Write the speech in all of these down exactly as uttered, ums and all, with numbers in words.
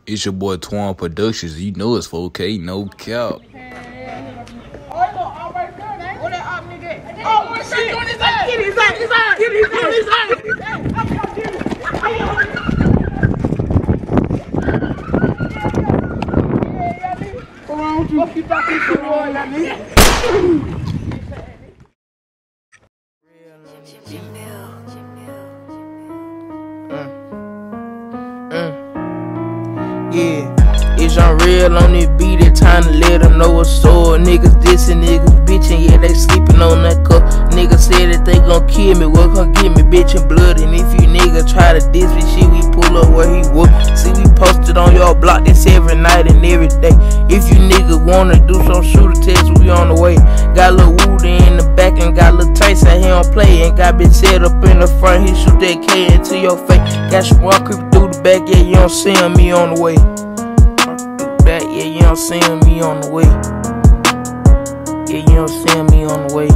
It's your boy Twan Productions. You know it's four K, no cap. Oh, shit! Get his ass! Get his ass! Get his ass! Come on, you keep talking to the wall, let me. Yeah, it's unreal on this beat. It's time to let them know what's up. Niggas dissing, niggas bitching, yeah, they sleeping on that cup. Niggas said that they gon' kill me, well, come get me, bitch, and blood. And if you niggas try to diss me, shit, we pull up where he was. See, we posted on your block this every night and every day. If you niggas wanna do some shooter tests, we on the way. Got Lil Woody in the back and got Lil Tyson, he don't play. And got bitch set up in the front, he shoot that K into your face. Got some walk creep through the back, yeah, you don't see him, me on the way. That, yeah, you don't see me on the way. Yeah, you don't see me on the way.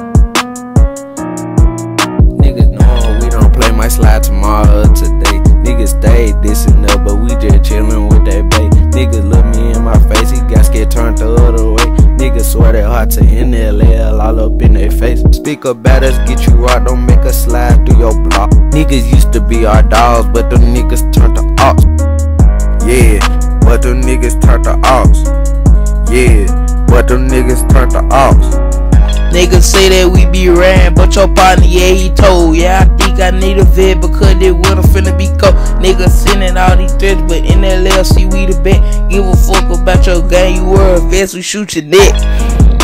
Niggas know we don't play, might slide tomorrow or today. Niggas stay dissing up, but we just chillin' with that bae. Niggas look me in my face, he got scared, turned the other way. Niggas swear that hard to N L L all up in their face. Speak about us, get you out, don't make us slide through your block. Niggas used to be our dogs, but them niggas turned to ops. Yeah. But them niggas turned to ops. Yeah, but them niggas turned to ops. Niggas say that we be ran, but your partner, yeah, he told. Yeah, I think I need a vet because it winter finna be cold. Niggas sending all these threats, but in L L C we the bet. Give a fuck about your gang, you were a vest, we shoot your neck.